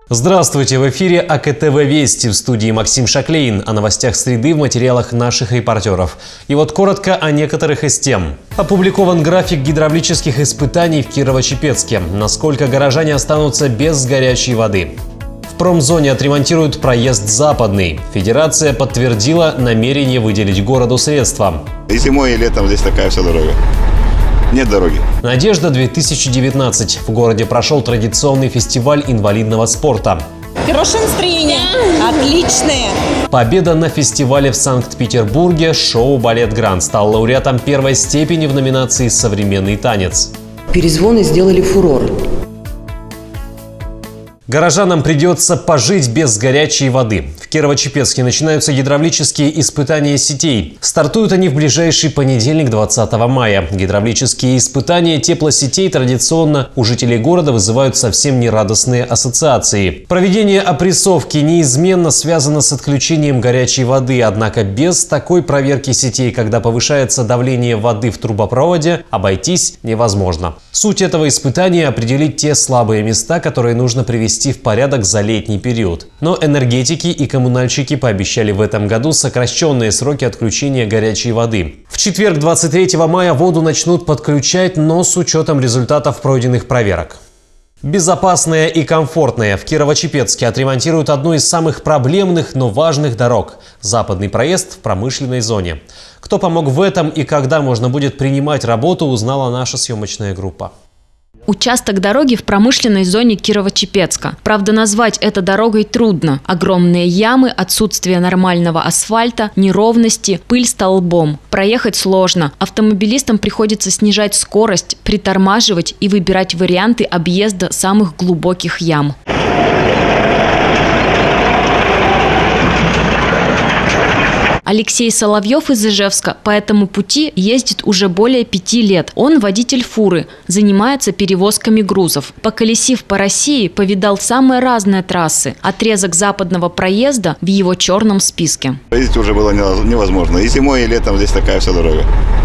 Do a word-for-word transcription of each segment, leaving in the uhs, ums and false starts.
Здравствуйте! В эфире А Ка Тэ Вэ Вести, в студии Максим Шаклейн. О новостях среды в материалах наших репортеров. И вот коротко о некоторых из тем. Опубликован график гидравлических испытаний в Кирово-Чепецке. Насколько горожане останутся без горячей воды. В промзоне отремонтируют проезд Западный. Федерация подтвердила намерение выделить городу средства. И зимой, и летом здесь такая вся дорога. Нет дороги. Надежда две тысячи девятнадцать. В городе прошел традиционный фестиваль инвалидного спорта. Хорошее настроение. Отличное. Победа на фестивале в Санкт-Петербурге. Шоу «Балет Гранд» стал лауреатом первой степени в номинации «Современный танец». Перезвоны сделали фурор. Горожанам придется пожить без горячей воды. В Кирово-Чепецке начинаются гидравлические испытания сетей. Стартуют они в ближайший понедельник, двадцатого мая. Гидравлические испытания теплосетей традиционно у жителей города вызывают совсем нерадостные ассоциации. Проведение опрессовки неизменно связано с отключением горячей воды, однако без такой проверки сетей, когда повышается давление воды в трубопроводе, обойтись невозможно. Суть этого испытания – определить те слабые места, которые нужно привести в порядок за летний период. Но энергетики и коммунальщики пообещали в этом году сокращенные сроки отключения горячей воды. В четверг, двадцать третьего мая, воду начнут подключать, но с учетом результатов пройденных проверок. Безопасная и комфортная. В Кирово-Чепецке отремонтируют одну из самых проблемных, но важных дорог – Западный проезд в промышленной зоне. Кто помог в этом и когда можно будет принимать работу, узнала наша съемочная группа. Участок дороги в промышленной зоне Кирово-Чепецка. Правда, назвать это дорогой трудно. Огромные ямы, отсутствие нормального асфальта, неровности, пыль столбом. Проехать сложно. Автомобилистам приходится снижать скорость, притормаживать и выбирать варианты объезда самых глубоких ям. Алексей Соловьев из Ижевска по этому пути ездит уже более пяти лет. Он водитель фуры, занимается перевозками грузов. Поколесив по России, повидал самые разные трассы. Отрезок западного проезда в его черном списке. Ездить уже было невозможно. И зимой, и летом здесь такая вся дорога.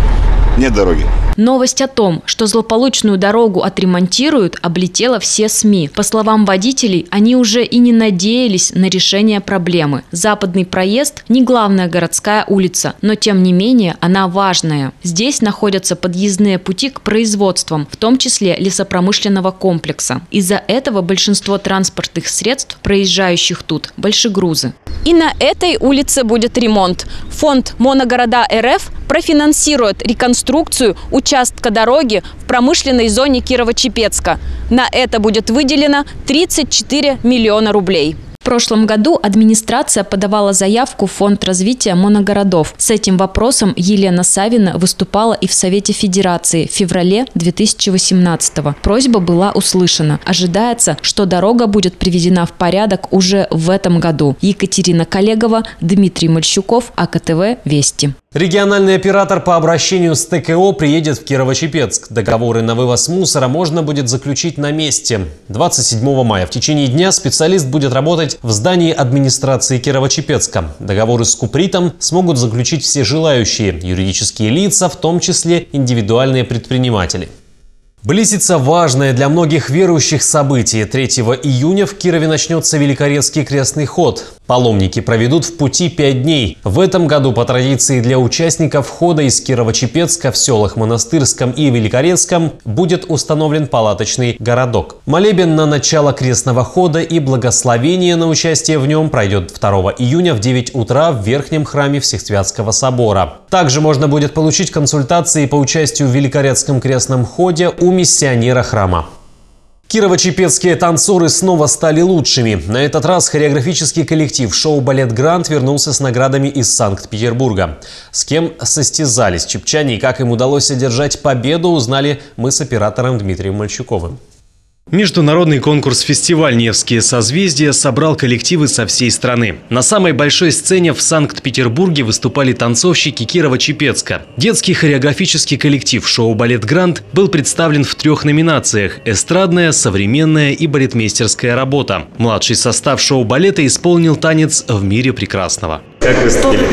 Нет дороги. Новость о том, что злополучную дорогу отремонтируют, облетела все СМИ. По словам водителей, они уже и не надеялись на решение проблемы. Западный проезд – не главная городская улица, но тем не менее она важная. Здесь находятся подъездные пути к производствам, в том числе лесопромышленного комплекса. Из-за этого большинство транспортных средств, проезжающих тут, большегрузы. И на этой улице будет ремонт. Фонд «Моногорода Эр Эф» профинансирует реконструкцию участка дороги в промышленной зоне Кирово-Чепецка. На это будет выделено тридцать четыре миллиона рублей. В прошлом году администрация подавала заявку в Фонд развития моногородов. С этим вопросом Елена Савина выступала и в Совете Федерации в феврале две тысячи восемнадцатого. Просьба была услышана. Ожидается, что дорога будет приведена в порядок уже в этом году. Екатерина Коллегова, Дмитрий Мальщуков, А Ка Тэ Вэ Вести. Региональный оператор по обращению с Тэ Ка О приедет в Кирово-Чепецк. Договоры на вывоз мусора можно будет заключить на месте. двадцать седьмого мая в течение дня специалист будет работать в здании администрации Кирово-Чепецка. Договоры с Купритом смогут заключить все желающие юридические лица, в том числе индивидуальные предприниматели. Близится важное для многих верующих событие. третьего июня в Кирове начнется Великорецкий крестный ход. Паломники проведут в пути пять дней. В этом году по традиции для участников хода из Кирово-Чепецка в селах Монастырском и Великорецком будет установлен палаточный городок. Молебен на начало крестного хода и благословение на участие в нем пройдет второго июня в девять утра в Верхнем храме Всесвятского собора. Также можно будет получить консультации по участию в Великорецком крестном ходе у миссионера храма. Кирово-чепецкие танцоры снова стали лучшими. На этот раз хореографический коллектив шоу «Балет Гранд» вернулся с наградами из Санкт-Петербурга. С кем состязались чепчане и как им удалось одержать победу, узнали мы с оператором Дмитрием Мальчуковым. Международный конкурс-фестиваль «Невские созвездия» собрал коллективы со всей страны. На самой большой сцене в Санкт-Петербурге выступали танцовщики Кирово-Чепецка. Детский хореографический коллектив шоу «Балет Гранд» был представлен в трех номинациях – эстрадная, современная и балетмейстерская работа. Младший состав шоу-балета исполнил танец «В мире прекрасного». Как вы спели?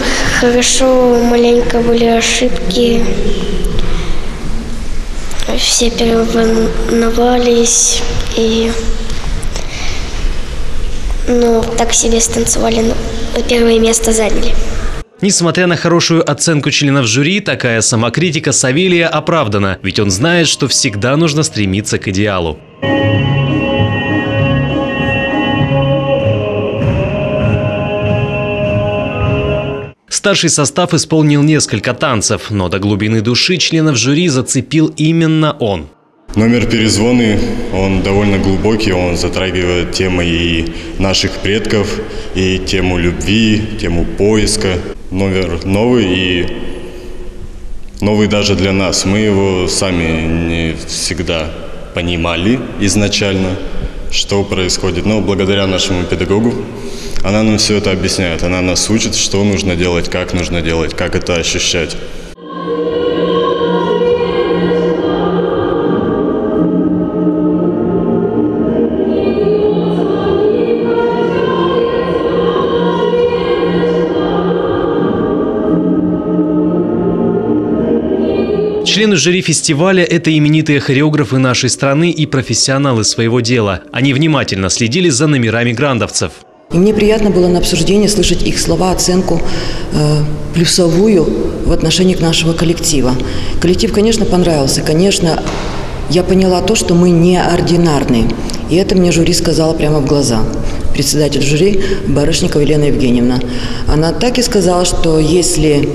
Хорошо, маленько были ошибки. Все переволновались, и Ну, так себе станцевали, но первое место заняли. Несмотря на хорошую оценку членов жюри, такая самокритика Савелия оправдана, ведь он знает, что всегда нужно стремиться к идеалу. Старший состав исполнил несколько танцев, но до глубины души членов жюри зацепил именно он. Номер «Перезвоны», он довольно глубокий, он затрагивает темы и наших предков, и тему любви, тему поиска. Номер новый и новый даже для нас. Мы его сами не всегда понимали изначально, что происходит. Но благодаря нашему педагогу она нам все это объясняет. Она нас учит, что нужно делать, как нужно делать, как это ощущать. Члены жюри фестиваля – это именитые хореографы нашей страны и профессионалы своего дела. Они внимательно следили за номерами грандовцев. И мне приятно было на обсуждении слышать их слова, оценку э, плюсовую в отношении нашего коллектива. Коллектив, конечно, понравился. Конечно, я поняла то, что мы неординарные. И это мне жюри сказала прямо в глаза. Председатель жюри Барышникова Елена Евгеньевна. Она так и сказала, что если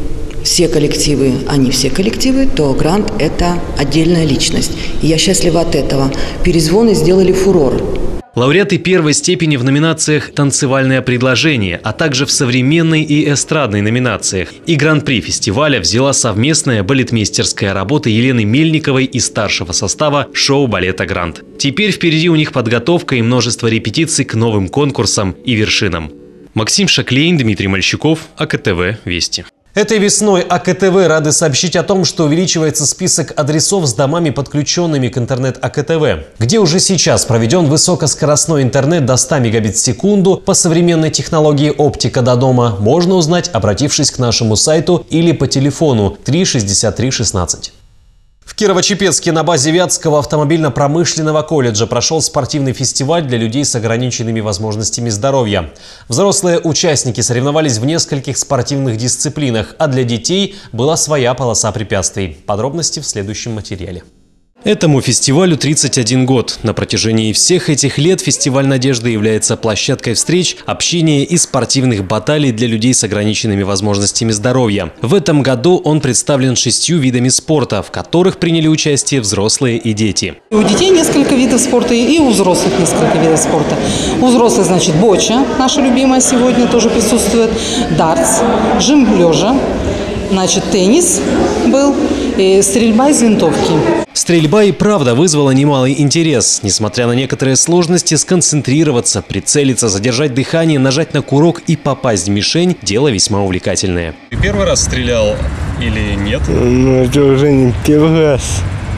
все коллективы, они все коллективы, то Грант – это отдельная личность. И я счастлива от этого. Перезвоны сделали фурор. Лауреаты первой степени в номинациях «Танцевальное предложение», а также в современной и эстрадной номинациях. И гран-при фестиваля взяла совместная балетмейстерская работа Елены Мельниковой и старшего состава шоу-балета «Грант». Теперь впереди у них подготовка и множество репетиций к новым конкурсам и вершинам. Максим Шаклейн, Дмитрий Мальщуков, АКТВ Вести. Этой весной АКТВ рады сообщить о том, что увеличивается список адресов с домами, подключенными к интернет АКТВ, где уже сейчас проведен высокоскоростной интернет до ста мегабит в секунду по современной технологии оптика до дома, можно узнать, обратившись к нашему сайту или по телефону три шестьдесят три шестнадцать. В Кирово-Чепецке на базе Вятского автомобильно-промышленного колледжа прошел спортивный фестиваль для людей с ограниченными возможностями здоровья. Взрослые участники соревновались в нескольких спортивных дисциплинах, а для детей была своя полоса препятствий. Подробности в следующем материале. Этому фестивалю тридцать один год. На протяжении всех этих лет фестиваль «Надежда» является площадкой встреч, общения и спортивных баталий для людей с ограниченными возможностями здоровья. В этом году он представлен шестью видами спорта, в которых приняли участие взрослые и дети. У детей несколько видов спорта и у взрослых несколько видов спорта. У взрослых, значит, боча, наша любимая сегодня тоже присутствует, дартс, жим лежа, значит, теннис был и стрельба из винтовки. Стрельба и правда вызвала немалый интерес. Несмотря на некоторые сложности, сконцентрироваться, прицелиться, задержать дыхание, нажать на курок и попасть в мишень – дело весьма увлекательное. Ты первый раз стрелял или нет? Ну, это уже не первый раз.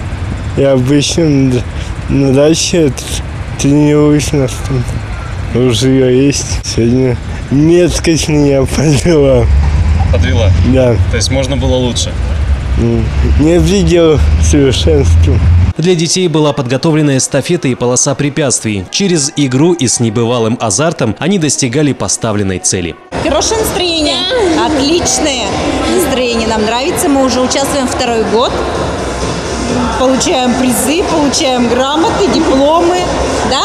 Я обычно на даче тренируюсь на стол. Уже есть. Сегодня меткость меня подвела. Подвела? Да. То есть можно было лучше? Не предел совершенству. Для детей была подготовлена эстафета и полоса препятствий. Через игру и с небывалым азартом они достигали поставленной цели. Хорошее настроение, отличное настроение. Нам нравится, мы уже участвуем второй год. Получаем призы, получаем грамоты, дипломы. Да?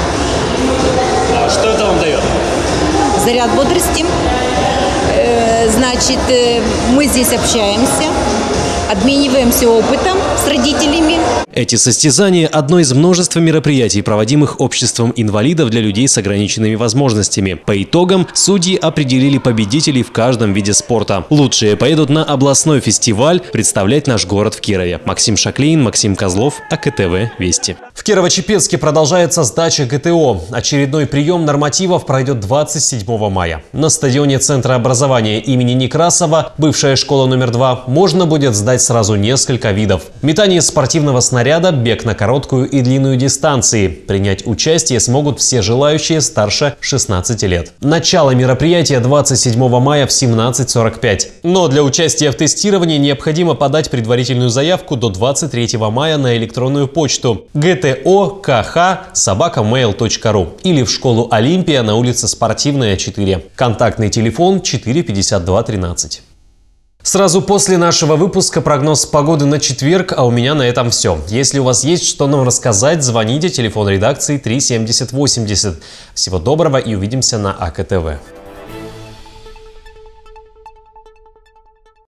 А что это вам дает? Заряд бодрости. Значит, мы здесь общаемся, обмениваемся опытом с родителями. Эти состязания – одно из множества мероприятий, проводимых обществом инвалидов для людей с ограниченными возможностями. По итогам судьи определили победителей в каждом виде спорта. Лучшие поедут на областной фестиваль представлять наш город в Кирове. Максим Шаклейн, Максим Козлов, АКТВ Вести. В Кирово-Чепецке продолжается сдача ГТО. Очередной прием нормативов пройдет двадцать седьмого мая. На стадионе Центра образования имени Некрасова, бывшая школа номер два, можно будет сдать сразу несколько видов. Метание спортивного снаряда, бег на короткую и длинную дистанции. Принять участие смогут все желающие старше шестнадцати лет. Начало мероприятия двадцать седьмого мая в семнадцать сорок пять. Но для участия в тестировании необходимо подать предварительную заявку до двадцать третьего мая на электронную почту гэ тэ КТО КХ собака мейл точка ру или в школу Олимпия на улице Спортивная, четыре. Контактный телефон четыре пятьдесят два тринадцать. Сразу после нашего выпуска прогноз погоды на четверг, а у меня на этом все. Если у вас есть что нам рассказать, звоните, телефон редакции три семьдесят восемьдесят. Всего доброго и увидимся на АКТВ.